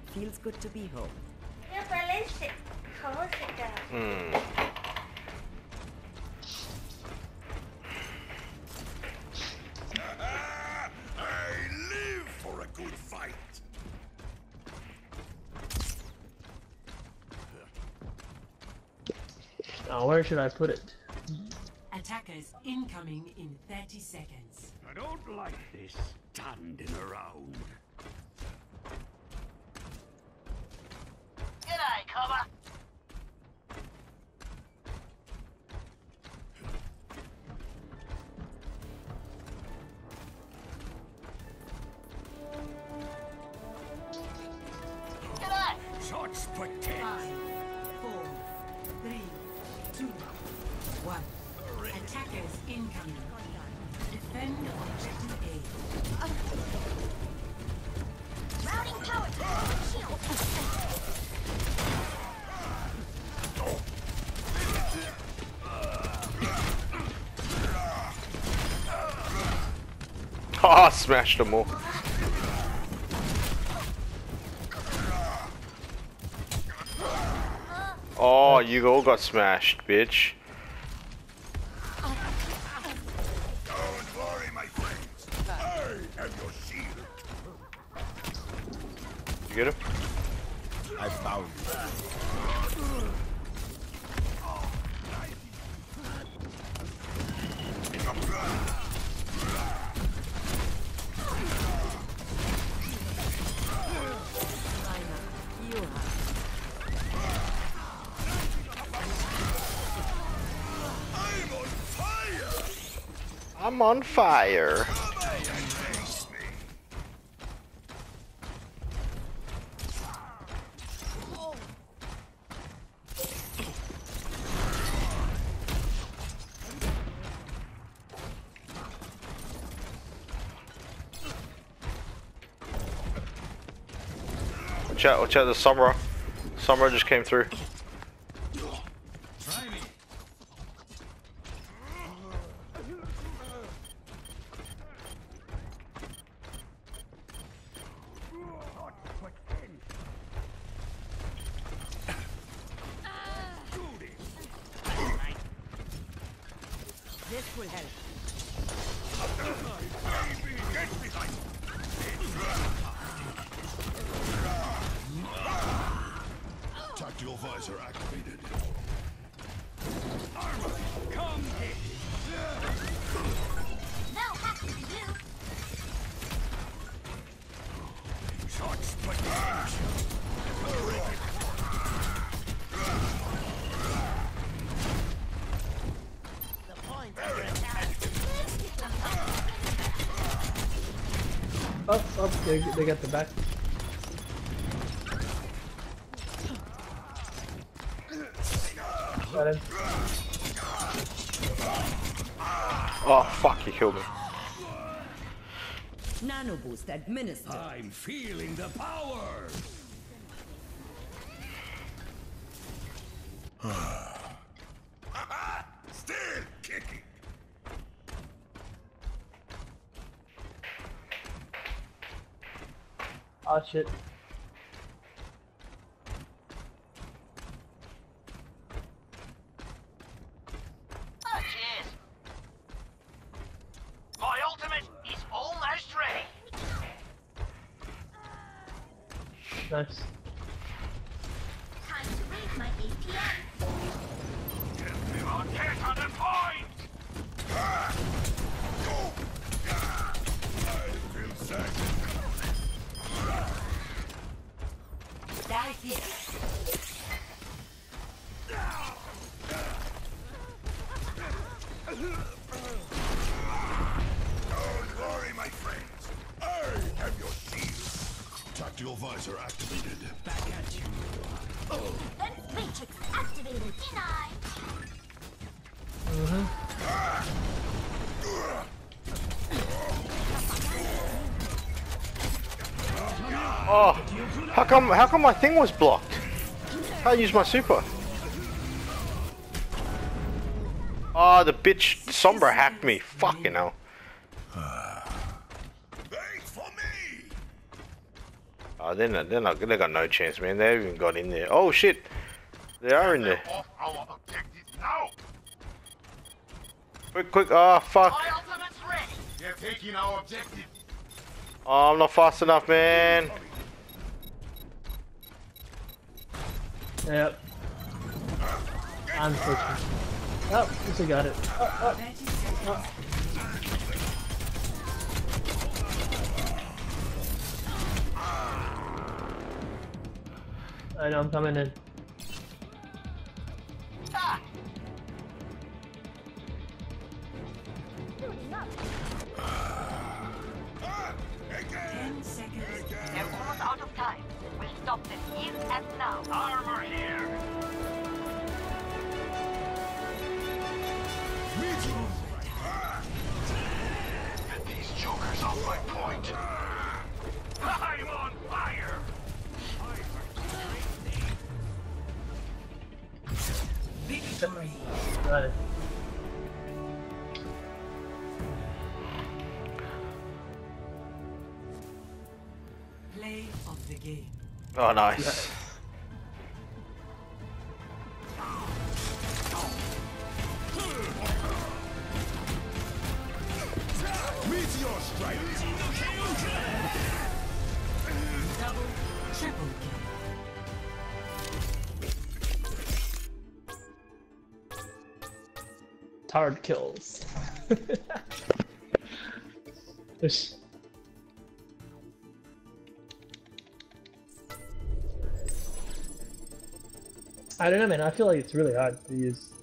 Feels good to be home. I live for a good fight. Now, where should I put it? Attackers incoming in 30 seconds. I don't like this standing around. G'day, cover. G'day. Shots protect. 5, 4, 3, 2, 1. Attackers incoming. Defend objective A. Routing power to shield. Ah, smashed them all. Oh, you all got smashed, bitch. Don't worry, my friends. I am your shield. You get him? I found you. I'm on fire. I'm on fire. Come and face me. Watch out, the Sombra. Sombra just came through. Try me. This will help. Get behind. Tactical visor activated. Armor, come get No hack to do. shots potential. The point under attack. Up, they got the back. Got him. Oh, fuck, he killed me. Nano boost administered. I'm feeling the power. Still kicking. Oh shit. Oh, cheers. My ultimate is almost ready. Nice. Time to raise my APM. Get on the point. I feel safe. Die here. Don't worry, my friends. I am your shield. Tactical visor activated. Back at you. Defense matrix activated. Denied. Oh, how come my thing was blocked? I used my super. Oh, the bitch Sombra hacked me. Fucking hell. Wait for me. Oh, they got no chance, man. They haven't even got in there. Oh shit, they are in there. Off our objective now. Quick, quick! Ah, fuck! My ultimate's ready. They're taking our objective. Oh, I'm not fast enough, man. Yep. I'm pushing. Oh, at least I got it. 30 seconds. I know, I'm coming in. Again. 10 seconds. They're almost out of time. We'll stop them here and now. Armor here. Meteor. Get these jokers off my point. I'm on fire. Victory. Got it. Play of the game. Oh, nice. Meteor strike. Double, triple kill. Hard kills. There's... I don't know, man. I feel like it's really hard to use